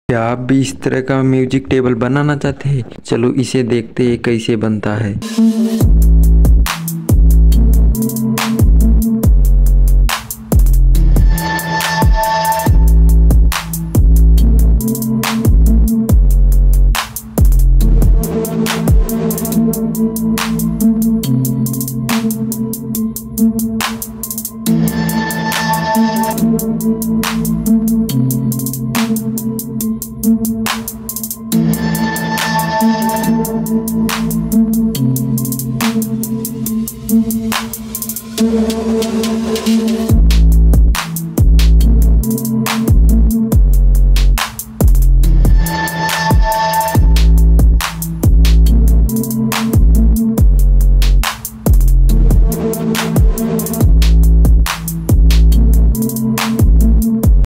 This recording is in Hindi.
क्या आप भी इस तरह का म्यूजिक टेबल बनाना चाहते हैं? चलो इसे देखते हैं कैसे बनता है।